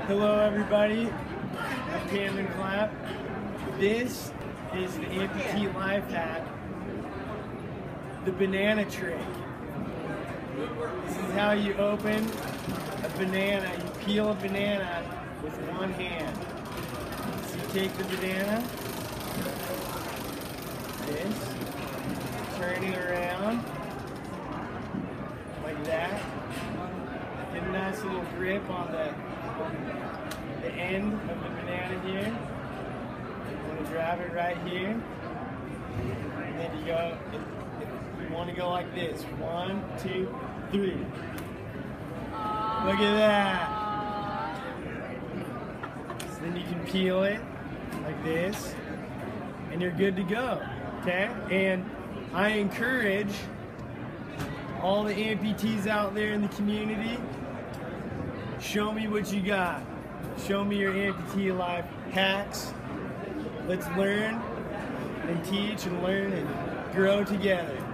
Hello everybody, I'm Camden Clapp. This is the amputee life hack, the banana trick. This is how you open a banana. You peel a banana with one hand. So you take the banana, turn it around, like that. Get a nice little grip on the end of the banana here. You want to grab it right here. And then you go, you want to go like this. 1, 2, 3. Look at that. So then you can peel it like this, and you're good to go. Okay? And I encourage all the amputees out there in the community, show me what you got. Show me your amputee life hacks. Let's learn and teach and learn and grow together.